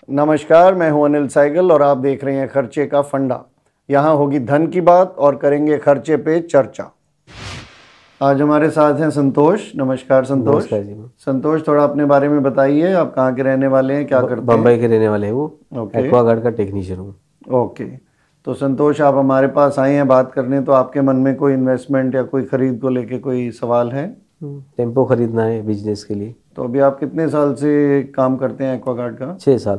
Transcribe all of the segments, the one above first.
नमस्कार, मैं हूं अनिल सैगल और आप देख रहे हैं खर्चे का फंडा। यहाँ होगी धन की बात और करेंगे खर्चे पे चर्चा। आज हमारे साथ हैं संतोष। नमस्कार संतोष। नमस्कार जी। संतोष, थोड़ा अपने बारे में बताइए, आप कहाँ के रहने वाले हैं, क्या करते हैं? बम्बई के रहने वाले हैं वो। ओके। एक्वागार्ड का टेक्नीशियन हूँ। ओके, तो संतोष आप हमारे पास आए हैं बात करने, तो आपके मन में कोई इन्वेस्टमेंट या कोई खरीद को लेके कोई सवाल है? टेम्पो खरीदना है बिजनेस के लिए। तो अभी आप कितने साल से काम करते हैं एक्वागार्ड का? 6 साल।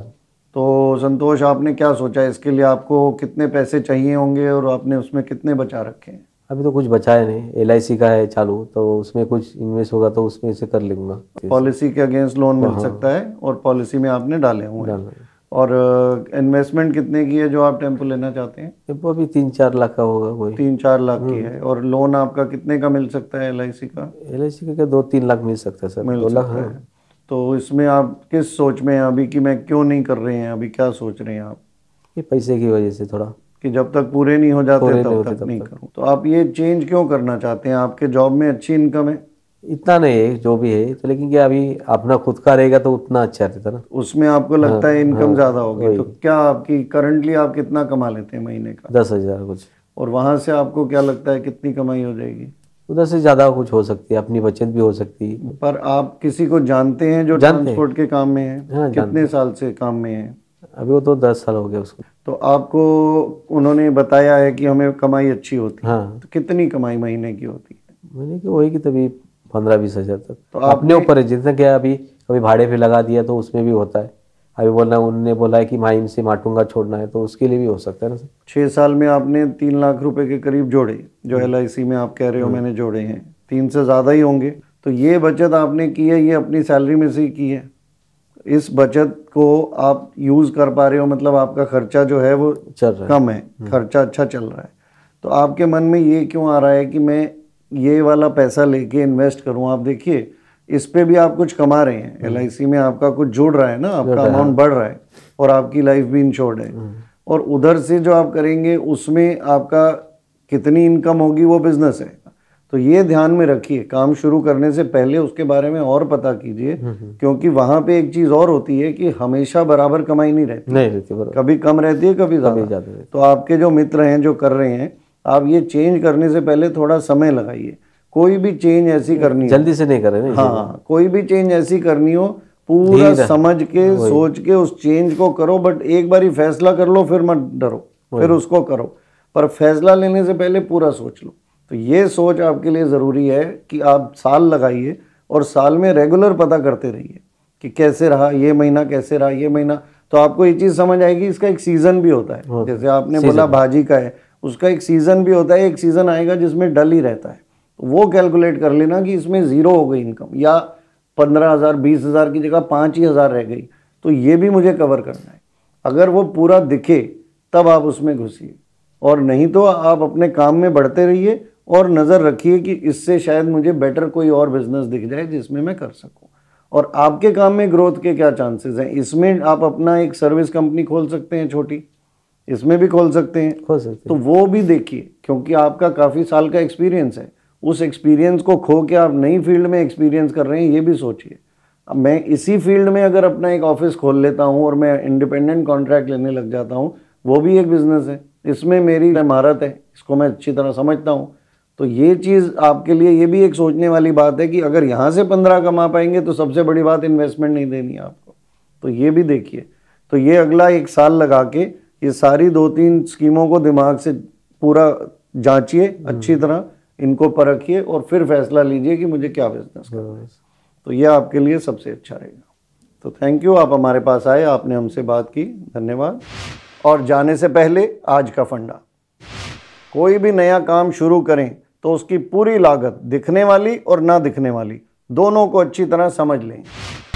तो संतोष, आपने क्या सोचा इसके लिए, आपको कितने पैसे चाहिए होंगे और आपने उसमें कितने बचा रखे हैं? अभी तो कुछ बचा है नहीं, LIC का है चालू, तो उसमें कुछ इन्वेस्ट होगा तो उसमें से कर लूँगा। पॉलिसी के अगेंस्ट लोन मिल सकता है और पॉलिसी में आपने डाले हुए हैं। और इन्वेस्टमेंट कितने की है जो आप टेम्पो लेना चाहते हैं? टेम्पो अभी 3-4 लाख का होगा कोई। 3-4 लाख की है। और लोन आपका कितने का मिल सकता है LIC का? LIC का क्या 2-3 लाख मिल सकता है सर। मिल 2 लाख सकता है। तो इसमें आप किस सोच में हैं अभी कि मैं क्यों नहीं कर रहे हैं, अभी क्या सोच रहे हैं आप? ये पैसे की वजह से थोड़ा कि जब तक पूरे नहीं हो जाते तब तक नहीं करूँ। तो आप ये चेंज क्यों करना चाहते हैं? आपके जॉब में अच्छी इनकम है? इतना नहीं है जो भी है तो, लेकिन क्या अभी अपना खुद का रहेगा तो उतना अच्छा रहता ना। उसमें आपको लगता है इनकम ज़्यादा होगी। तो क्या आपकी करंटली आप कितना कमा लेते हैं महीने का? 10,000 कुछ। और वहाँ से आपको क्या लगता है कितनी कमाई हो जाएगी? उधर से ज़्यादा कुछ हो सकती है, अपनी बचत भी हो सकती है। पर आप किसी को जानते हैं जो ट्रांसपोर्ट के काम में है? कितने साल से काम में है? अभी वो तो 10 साल हो गए उसको। तो आपको उन्होंने बताया है कि हमें कमाई अच्छी होती है। हाँ। तो कितनी कमाई महीने की होती है? महीने की वही की तभी 15-20 हज़ार तक। तो अपने ऊपर है, जितना क्या अभी कभी भाड़े पे लगा दिया तो उसमें भी होता है। अभी बोलना उन्होंने बोला है कि माइन से माटूंगा छोड़ना है तो उसके लिए भी हो सकता है ना सर। 6 साल में आपने 3 लाख रुपए के करीब जोड़े, जो LIC में आप कह रहे हो मैंने जोड़े हैं। 3 से ज़्यादा ही होंगे। तो ये बचत आपने की है, ये अपनी सैलरी में से ही की है। इस बचत को आप यूज़ कर पा रहे हो, मतलब आपका खर्चा जो है वो चल रहा है, कम है, खर्चा अच्छा चल रहा है। तो आपके मन में ये क्यों आ रहा है कि मैं ये वाला पैसा लेके इन्वेस्ट करूं? आप देखिए, इस पे भी आप कुछ कमा रहे हैं, LIC में आपका कुछ जुड़ रहा है ना, आपका अमाउंट बढ़ रहा है और आपकी लाइफ भी इंश्योर्ड है। और उधर से जो आप करेंगे उसमें आपका कितनी इनकम होगी वो बिजनेस है। तो ये ध्यान में रखिए, काम शुरू करने से पहले उसके बारे में और पता कीजिए, क्योंकि वहाँ पे एक चीज़ और होती है कि हमेशा बराबर कमाई नहीं रहती, कभी कम रहती है, कभी ज़्यादा। तो आपके जो मित्र हैं जो कर रहे हैं, आप ये चेंज करने से पहले थोड़ा समय लगाइए। कोई भी चेंज ऐसी करनी हो, जल्दी से नहीं कर रहे ना। हाँ, कोई भी चेंज ऐसी करनी हो पूरा समझ के सोच के उस चेंज को करो। बट एक बार ही फैसला कर लो, फिर मत डरो, फिर उसको करो। पर फैसला लेने से पहले पूरा सोच लो। तो ये सोच आपके लिए ज़रूरी है कि आप साल लगाइए और साल में रेगुलर पता करते रहिए कि कैसे रहा ये महीना, कैसे रहा ये महीना। तो आपको ये चीज़ समझ आएगी, इसका एक सीज़न भी होता है। जैसे आपने बोला भाजी का है, उसका एक सीज़न भी होता है। एक सीज़न आएगा जिसमें डल ही रहता है, तो वो कैलकुलेट कर लेना कि इसमें ज़ीरो हो गई इनकम, या 15,000 20,000 की जगह 5 ही हज़ार रह गई, तो ये भी मुझे कवर करना है। अगर वो पूरा दिखे तब आप उसमें घुसिए, और नहीं तो आप अपने काम में बढ़ते रहिए और नज़र रखिए कि इससे शायद मुझे बेटर कोई और बिजनेस दिख जाए जिसमें मैं कर सकूं। और आपके काम में ग्रोथ के क्या चांसेस हैं? इसमें आप अपना एक सर्विस कंपनी खोल सकते हैं छोटी, इसमें भी खोल सकते हैं। तो वो भी देखिए, क्योंकि आपका काफ़ी साल का एक्सपीरियंस है। उस एक्सपीरियंस को खो के आप नई फील्ड में एक्सपीरियंस कर रहे हैं, ये भी सोचिए। अब मैं इसी फील्ड में अगर अपना एक ऑफिस खोल लेता हूँ और मैं इंडिपेंडेंट कॉन्ट्रैक्ट लेने लग जाता हूँ, वो भी एक बिजनेस है, इसमें मेरी महारत है, इसको मैं अच्छी तरह समझता हूँ। तो ये चीज़ आपके लिए ये भी एक सोचने वाली बात है कि अगर यहाँ से 15 कमा पाएंगे तो सबसे बड़ी बात इन्वेस्टमेंट नहीं देनी है आपको। तो ये भी देखिए। तो ये अगला 1 साल लगा के ये सारी 2-3 स्कीमों को दिमाग से पूरा जांचिए, अच्छी तरह इनको परखिए और फिर फैसला लीजिए कि मुझे क्या बिजनेस करना है। तो ये आपके लिए सबसे अच्छा रहेगा। तो थैंक यू, आप हमारे पास आए, आपने हमसे बात की, धन्यवाद। और जाने से पहले आज का फंडा, कोई भी नया काम शुरू करें तो उसकी पूरी लागत, दिखने वाली और ना दिखने वाली, दोनों को अच्छी तरह समझ लें।